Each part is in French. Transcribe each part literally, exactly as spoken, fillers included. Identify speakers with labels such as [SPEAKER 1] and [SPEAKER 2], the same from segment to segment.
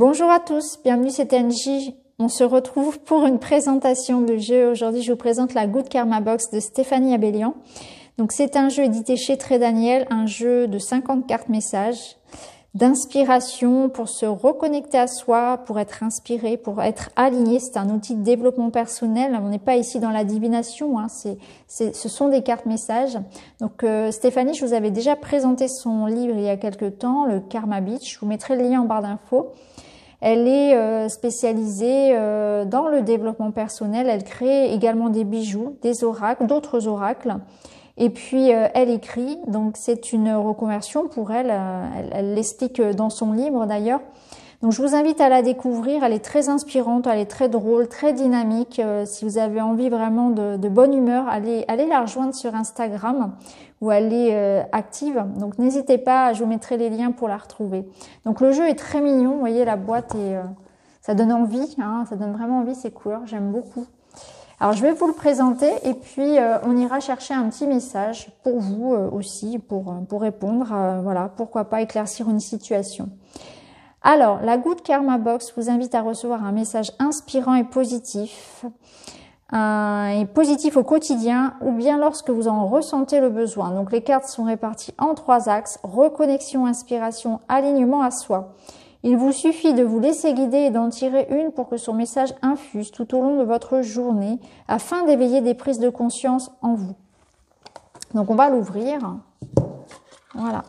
[SPEAKER 1] Bonjour à tous, bienvenue c'est N J. On se retrouve pour une présentation de jeu. Aujourd'hui, je vous présente la Good Karma Box de Stéphanie Abellian. Donc, c'est un jeu édité chez Très Daniel, un jeu de cinquante cartes messages, d'inspiration pour se reconnecter à soi, pour être inspiré, pour être aligné. C'est un outil de développement personnel. On n'est pas ici dans la divination, hein. c'est, c'est, ce sont des cartes messages. Donc, euh, Stéphanie, je vous avais déjà présenté son livre il y a quelques temps, le Karma Beach. Je vous mettrai le lien en barre d'infos. Elle est euh, spécialisée euh, dans le développement personnel. Elle crée également des bijoux, des oracles, d'autres oracles. Et puis, euh, elle écrit. Donc, c'est une reconversion pour elle. Euh, elle. Elle l'explique dans son livre d'ailleurs. Donc, je vous invite à la découvrir. Elle est très inspirante, elle est très drôle, très dynamique. Euh, si vous avez envie vraiment de, de bonne humeur, allez, allez la rejoindre sur Instagram où elle est euh, active. Donc, n'hésitez pas, je vous mettrai les liens pour la retrouver. Donc, le jeu est très mignon. Vous voyez, la boîte, et euh, ça donne envie. Hein, ça donne vraiment envie, ces couleurs. J'aime beaucoup. Alors, je vais vous le présenter et puis euh, on ira chercher un petit message pour vous euh, aussi, pour, pour répondre. Euh, voilà, pourquoi pas éclaircir une situation. Alors, la Good Karma Box vous invite à recevoir un message inspirant et positif, euh, et positif au quotidien ou bien lorsque vous en ressentez le besoin. Donc, les cartes sont réparties en trois axes, reconnexion, inspiration, alignement à soi. Il vous suffit de vous laisser guider et d'en tirer une pour que son message infuse tout au long de votre journée afin d'éveiller des prises de conscience en vous. Donc, on va l'ouvrir. Voilà.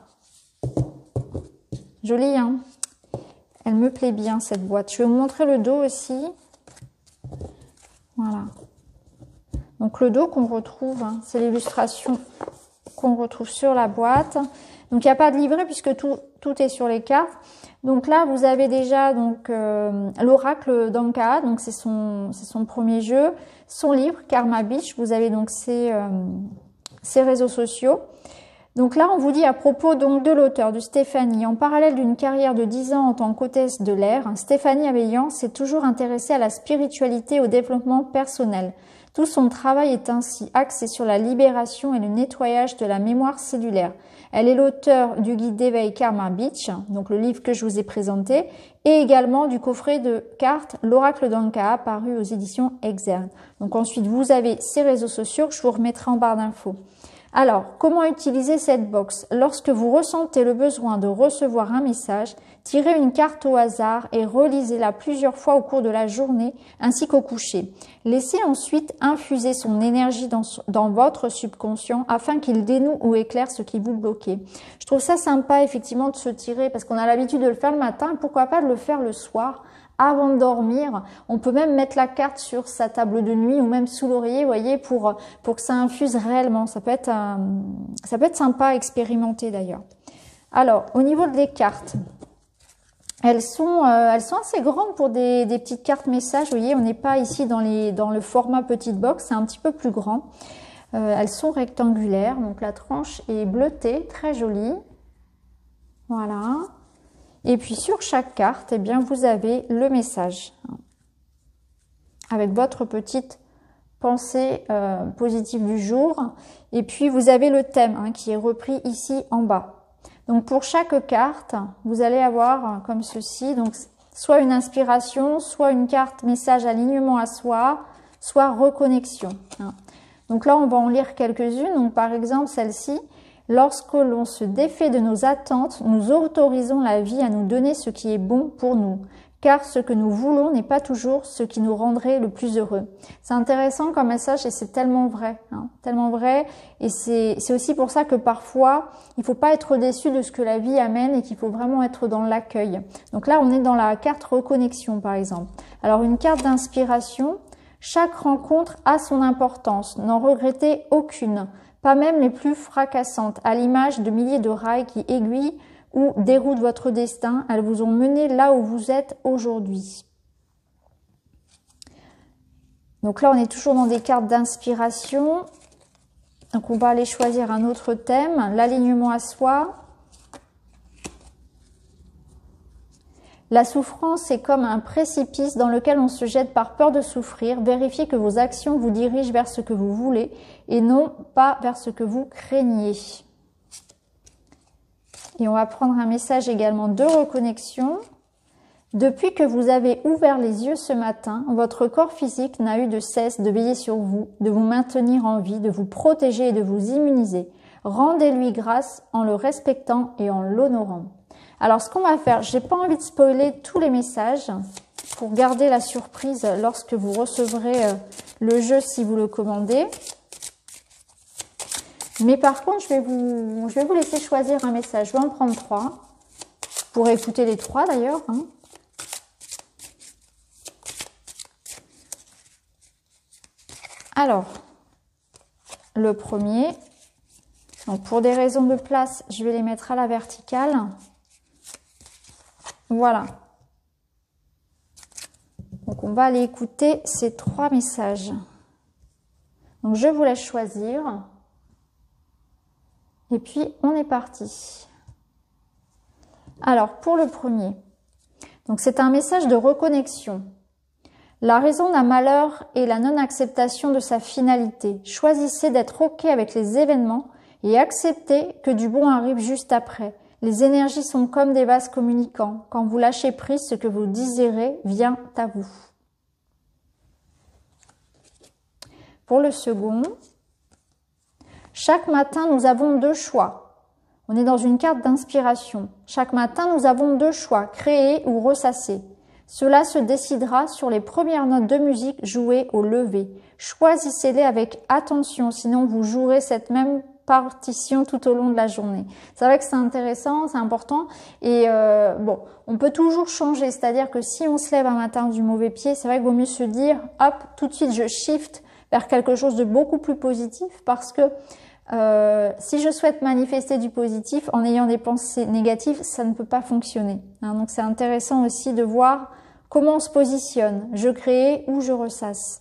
[SPEAKER 1] Jolie, hein? Elle me plaît bien, cette boîte. Je vais vous montrer le dos aussi. Voilà. Donc, le dos qu'on retrouve, hein, c'est l'illustration qu'on retrouve sur la boîte. Donc, il n'y a pas de livret puisque tout, tout est sur les cartes. Donc là, vous avez déjà donc euh, l'oracle d'Anka. Donc, c'est son, c'est son premier jeu. Son livre, Karma Beach. Vous avez donc ses, euh, ses réseaux sociaux. Donc là, on vous dit à propos donc de l'auteur, de Stéphanie, en parallèle d'une carrière de dix ans en tant qu'hôtesse de l'air, Stéphanie Abellian s'est toujours intéressée à la spiritualité et au développement personnel. Tout son travail est ainsi axé sur la libération et le nettoyage de la mémoire cellulaire. Elle est l'auteur du guide d'éveil Karma Beach, donc le livre que je vous ai présenté, et également du coffret de cartes L'Oracle d'Anka, paru aux éditions Exerne. Donc ensuite, vous avez ses réseaux sociaux que je vous remettrai en barre d'infos. Alors, comment utiliser cette box? Lorsque vous ressentez le besoin de recevoir un message, tirez une carte au hasard et relisez-la plusieurs fois au cours de la journée ainsi qu'au coucher. Laissez ensuite infuser son énergie dans, dans votre subconscient afin qu'il dénoue ou éclaire ce qui vous bloquait. Je trouve ça sympa effectivement de se tirer parce qu'on a l'habitude de le faire le matin, pourquoi pas de le faire le soir avant de dormir. On peut même mettre la carte sur sa table de nuit ou même sous l'oreiller, vous voyez, pour, pour que ça infuse réellement. Ça peut être, euh, ça peut être sympa à expérimenter d'ailleurs. Alors, au niveau des cartes, elles sont, euh, elles sont assez grandes pour des, des petites cartes messages. Vous voyez, on n'est pas ici dans, les, dans le format petite box, c'est un petit peu plus grand. Euh, elles sont rectangulaires, donc la tranche est bleutée, très jolie. Voilà. Et puis sur chaque carte, eh bien, vous avez le message avec votre petite pensée euh, positive du jour. Et puis vous avez le thème hein, qui est repris ici en bas. Donc pour chaque carte, vous allez avoir comme ceci, donc soit une inspiration, soit une carte message alignement à soi, soit reconnexion. Hein. Donc là, on va en lire quelques-unes. Donc par exemple celle-ci. Lorsque l'on se défait de nos attentes, nous autorisons la vie à nous donner ce qui est bon pour nous, car ce que nous voulons n'est pas toujours ce qui nous rendrait le plus heureux. C'est intéressant comme message et c'est tellement vrai, hein, tellement vrai. Et c'est aussi pour ça que parfois, il ne faut pas être déçu de ce que la vie amène et qu'il faut vraiment être dans l'accueil. Donc là, on est dans la carte reconnexion, par exemple. Alors, une carte d'inspiration, chaque rencontre a son importance, n'en regrettez aucune. Pas même les plus fracassantes, à l'image de milliers de rails qui aiguillent ou déroutent votre destin. Elles vous ont mené là où vous êtes aujourd'hui. Donc là, on est toujours dans des cartes d'inspiration. Donc on va aller choisir un autre thème, l'alignement à soi. La souffrance est comme un précipice dans lequel on se jette par peur de souffrir. Vérifiez que vos actions vous dirigent vers ce que vous voulez et non pas vers ce que vous craignez. Et on va prendre un message également de reconnexion. Depuis que vous avez ouvert les yeux ce matin, votre corps physique n'a eu de cesse de veiller sur vous, de vous maintenir en vie, de vous protéger et de vous immuniser. Rendez-lui grâce en le respectant et en l'honorant. Alors, ce qu'on va faire, j'ai pas envie de spoiler tous les messages pour garder la surprise lorsque vous recevrez le jeu si vous le commandez. Mais par contre, je vais vous, je vais vous laisser choisir un message. Je vais en prendre trois. Vous pourrez écouter les trois d'ailleurs. Hein. Alors, le premier. Donc, pour des raisons de place, je vais les mettre à la verticale. Voilà. Donc, on va aller écouter ces trois messages. Donc, je vous laisse choisir. Et puis, on est parti. Alors, pour le premier, donc c'est un message de reconnexion. La raison d'un malheur est la non-acceptation de sa finalité. Choisissez d'être OK avec les événements et acceptez que du bon arrive juste après. Les énergies sont comme des vases communicants. Quand vous lâchez prise, ce que vous désirez vient à vous. Pour le second, chaque matin, nous avons deux choix. On est dans une carte d'inspiration. Chaque matin, nous avons deux choix, créer ou ressasser. Cela se décidera sur les premières notes de musique jouées au lever. Choisissez-les avec attention, sinon vous jouerez cette même partition tout au long de la journée. C'est vrai que c'est intéressant, c'est important. Et euh, bon, on peut toujours changer. C'est-à-dire que si on se lève un matin du mauvais pied, c'est vrai qu'il vaut mieux se dire, hop, tout de suite je shift vers quelque chose de beaucoup plus positif, parce que euh, si je souhaite manifester du positif en ayant des pensées négatives, ça ne peut pas fonctionner. Hein, donc c'est intéressant aussi de voir comment on se positionne. Je crée ou je ressasse.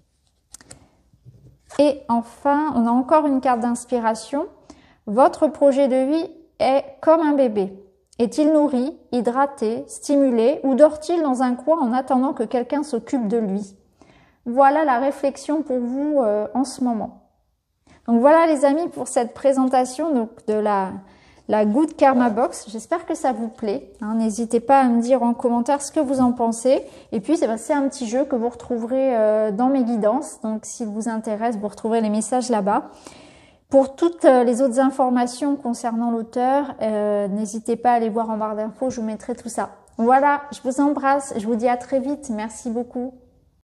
[SPEAKER 1] Et enfin, on a encore une carte d'inspiration. Votre projet de vie est comme un bébé. Est-il nourri, hydraté, stimulé ou dort-il dans un coin en attendant que quelqu'un s'occupe de lui? Voilà la réflexion pour vous euh, en ce moment. Donc voilà les amis pour cette présentation donc, de la, la Good Karma Box. J'espère que ça vous plaît. Hein, n'hésitez pas à me dire en commentaire ce que vous en pensez. Et puis c'est ben, un petit jeu que vous retrouverez euh, dans mes guidances. Donc s'il vous intéresse, vous retrouverez les messages là-bas. Pour toutes les autres informations concernant l'auteur, euh, n'hésitez pas à aller voir en barre d'infos, je vous mettrai tout ça. Voilà, je vous embrasse, je vous dis à très vite. Merci beaucoup.